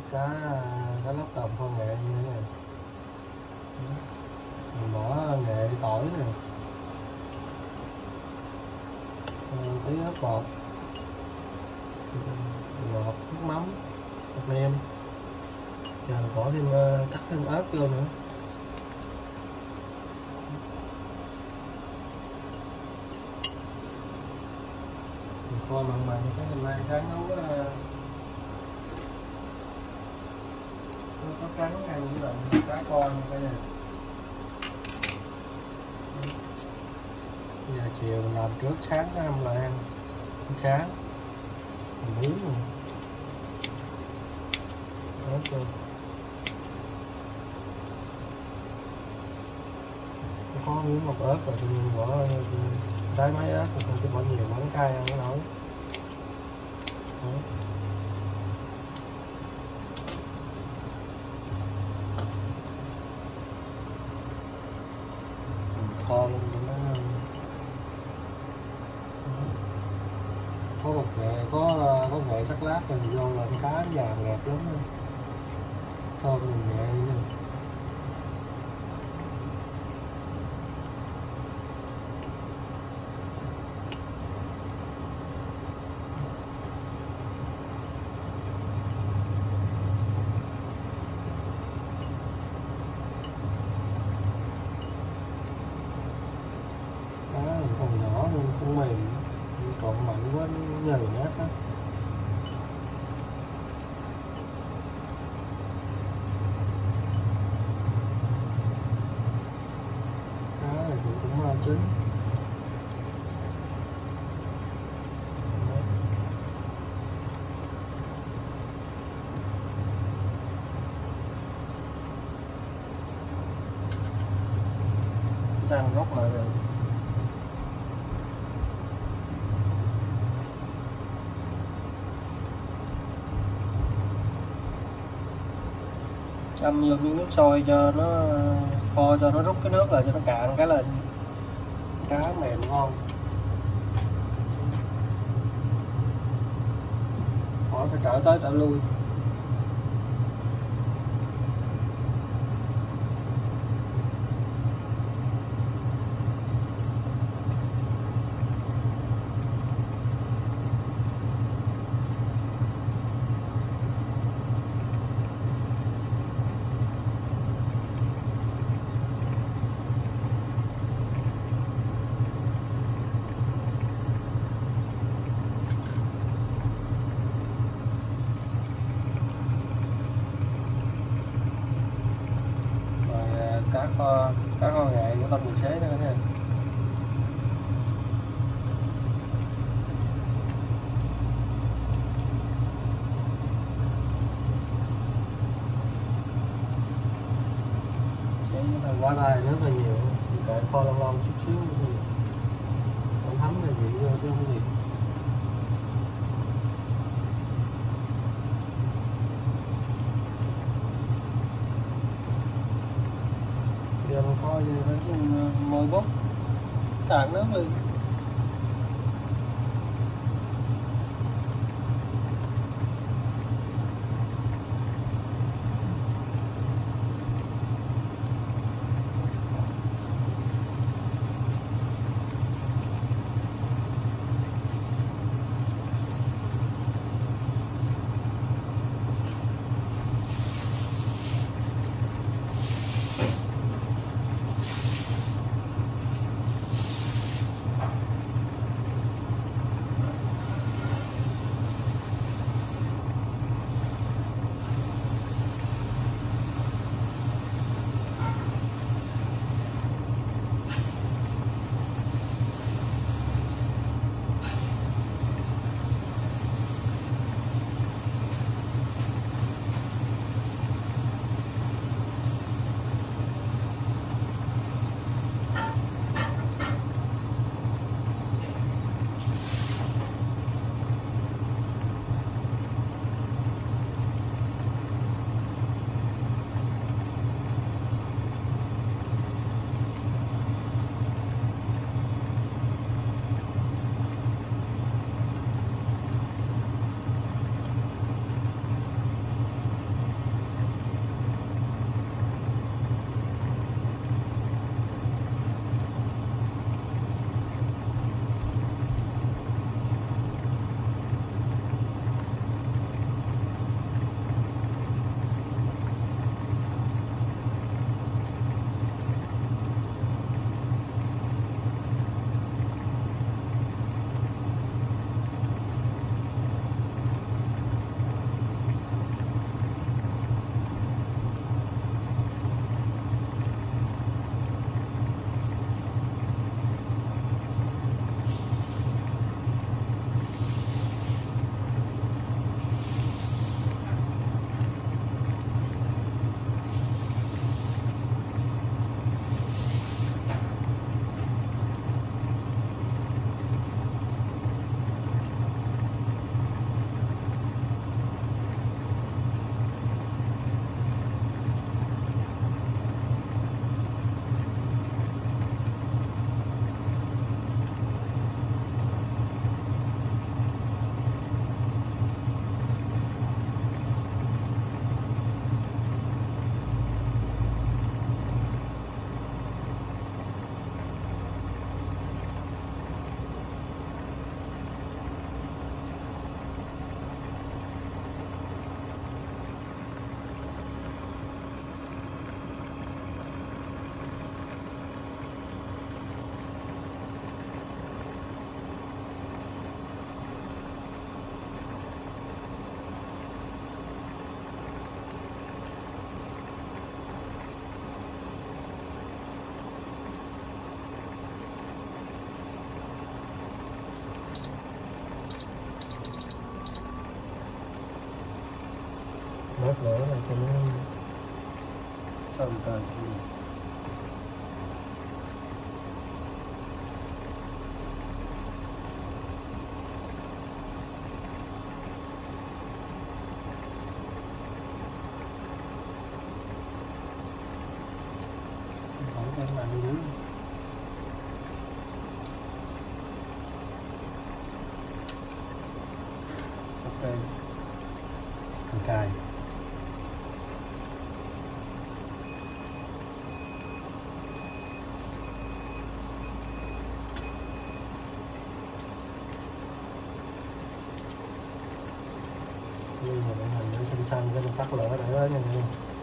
cá cá lóc đồng kho nghệ như thế này. Mình bỏ nghệ tỏi nè, tí ớt bột, ngọt, nước mắm, hạt nêm. Giờ bỏ thêm cắt thêm ớt vô nữa. Mình kho mặn mặn cái hôm nay sáng nấu có trắng ăn với lại cá con cái này. Giờ chiều mình làm trước, sáng có ăn lại ăn sáng mình nướng rồi ớt vô. Có miếng một ớt rồi thì mình bỏ trái mấy ớt rồi chứ bỏ nhiều món cay ăn nó nổi. Kho luôn cho nó có một nghệ, có nghệ sắc lát rồi vô là cá vàng đẹp lắm. Thơm mình nghệ nữa. Còn nhỏ luôn, không mềm, trộn mạnh quá nó nhừ nhát á. Cá này thì cũng chín. Rang gốc lại rồi. Châm vô miếng nước sôi cho nó kho, cho nó rút cái nước lại, cho nó cạn cái là cá mềm ngon. Khỏi phải trở tới trở lui. Cá kho nghệ của tâm người xế nữa nha. Quá tay rất là nhiều, kệ kho lon lon chút xíu nữa còn thấm là gì vô chứ không gì. Giờ mình kho về đến mồi bốc cạn nước đi. Bớt lửa này cho nó thơm tơi. Vẫn đang mạnh dữ. Ok. Hành cài. Nhưng mà màn hình nó xanh xanh cái mình tắt lửa để đó nha.